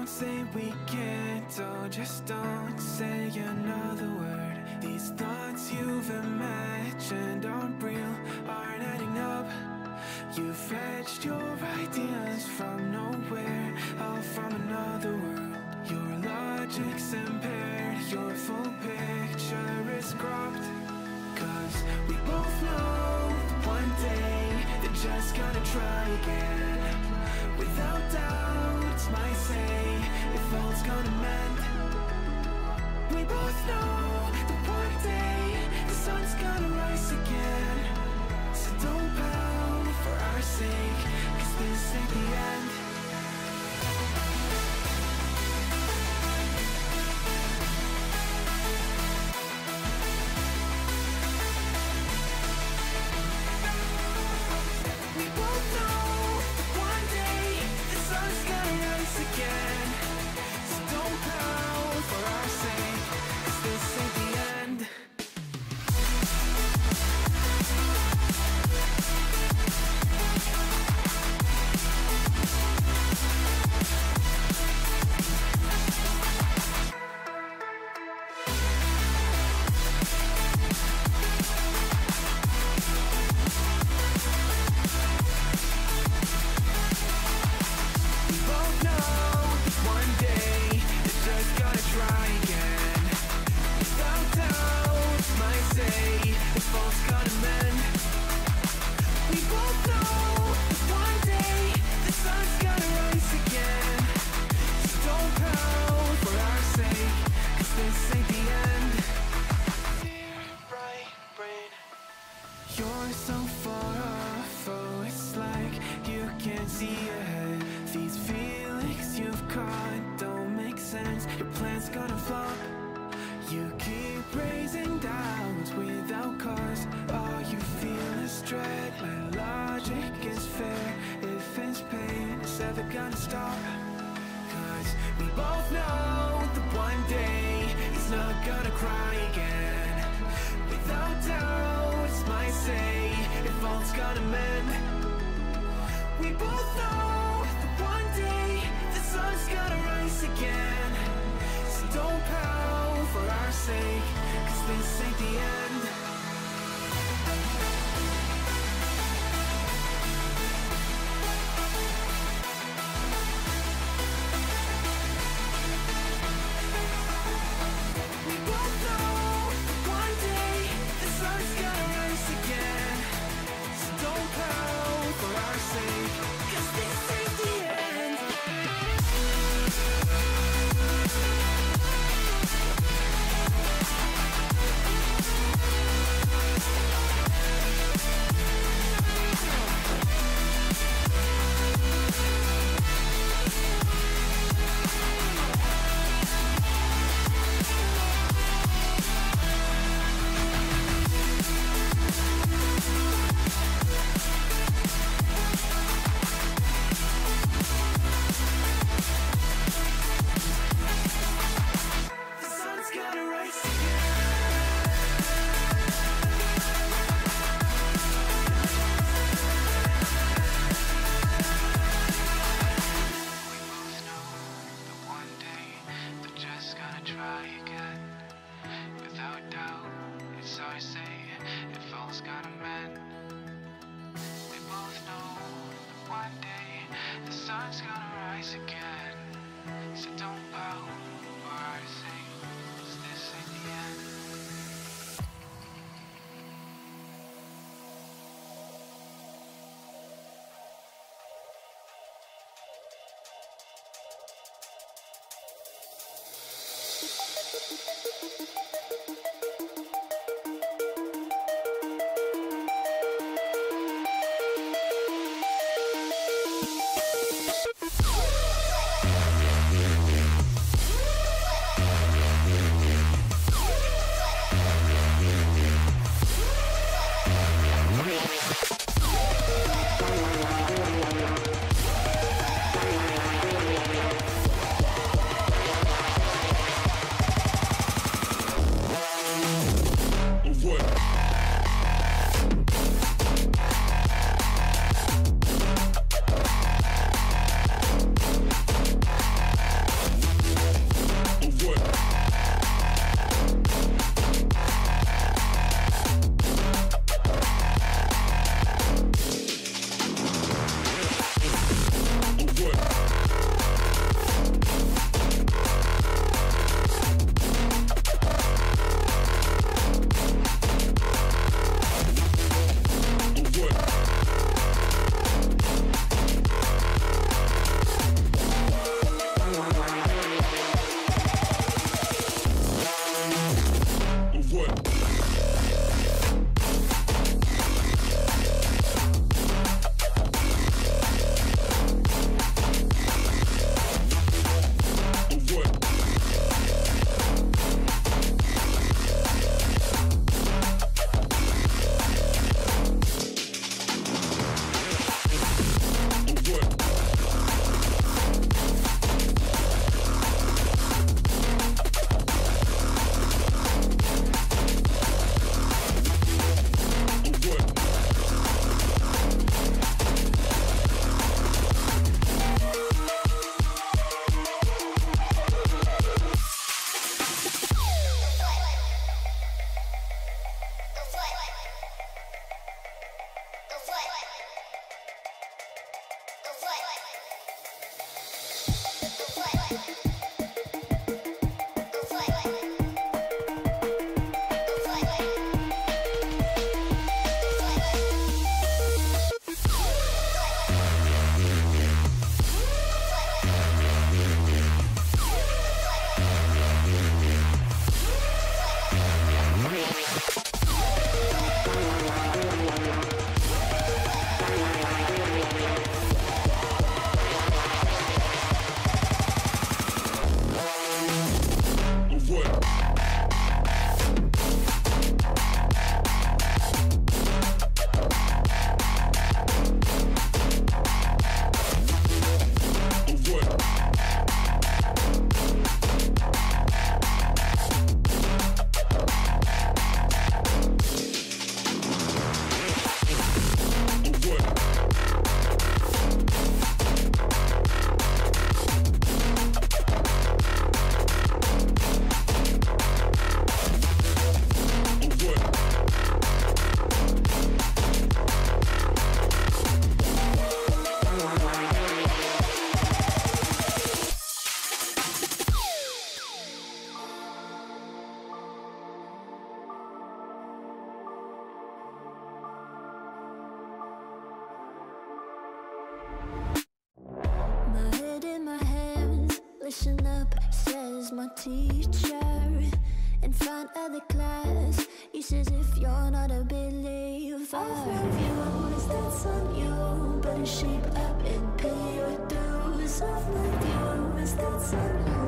Don't say we can't, oh, just don't say another word. These thoughts you've imagined aren't real, aren't adding up. You fetched your ideas from nowhere, all from another world. Your logic's impaired, your full picture is cropped. Cause we both know one day they're just gonna try again. Without doubt, might say if all's gonna mend. We both know that one day the sun's gonna rise again. So don't pout for our sake, cause this ain't the end. We both know that one day the sun's gonna rise again. So don't pout for our sake, cause this ain't the end. We both know that one day they're just gonna try again. Without doubt, might say if all's gonna mend. We both know that one day the sun's gonna rise again. So don't pout for our sake, cause this ain't the end. Dear right brain, you're so far off, oh, it's like you can't see ahead. These feelings you've caught don't make sense, your plan's gonna flop. You keep raising doubts without cause, all you feel is dread. My logic is fair, if it's pain, it's ever gonna stop. Cause we both know that one day he's not gonna cry again. Without doubt, might say if all's gonna mend. We both know that one day the sun's gonna rise again. So don't pout for our sake, cause this ain't the end. We both know that one day the sun's gonna rise again. So don't pout for our sake, cause this ain't the end. The sun's gonna rise again. We both know that one day they're just gonna try again. Without doubt, it's our say if all's gonna mend. We both know that one day the sun's gonna rise again. So don't pout for our sake, 'cause this ain't the end. Listen up, says my teacher. In front of the class, he says if you're not a believer, I've that's on you. Better shape up and pay your dues. I've that's on you.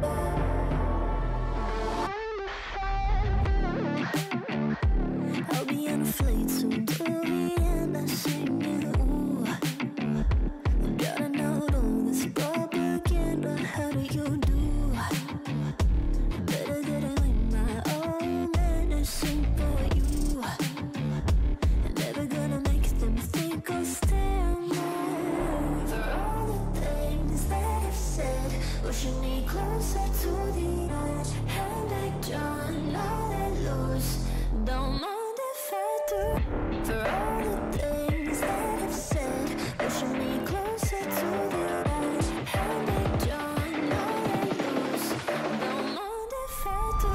I'll be on a flight soon to the end. I sing you. Gotta know all this propaganda. How do you do? Better get it with my own medicine for you. Never gonna make them think I'll stand more. For all the things that I've said, pushing me closer to the edge. Hand like John, all that loose. Don't mind if I do. For all the things that I've said, pushing me closer to the edge. Hand like John, all that loose. Don't mind if I do.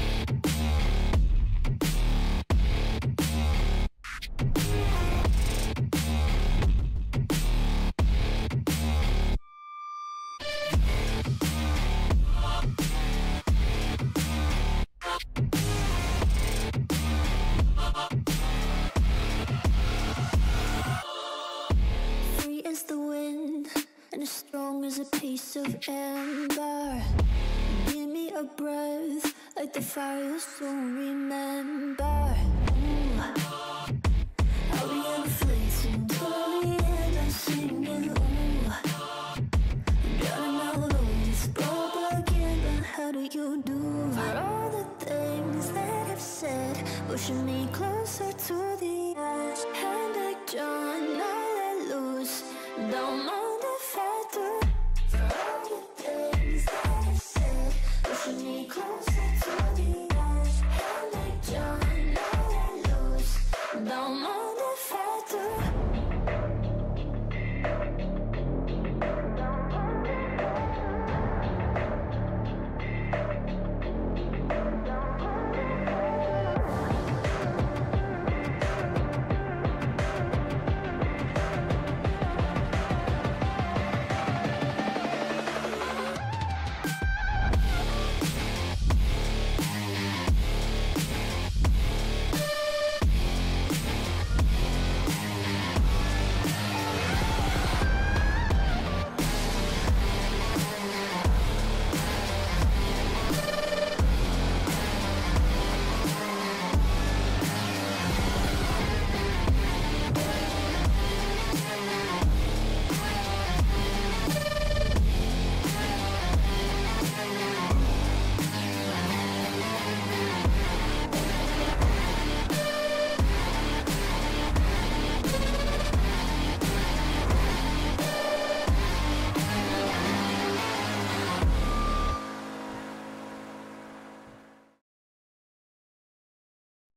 Free as the wind and as strong as a piece of amber. Give me a breath like the fire you'll soon remember. Ooh. I'll be on the fleece until the end. I'm singing. Ooh. Gotta know all this propaganda. How do you do? For all the things that I've said, pushing me closer to the edge. Hand like John, all let loose. Don't mind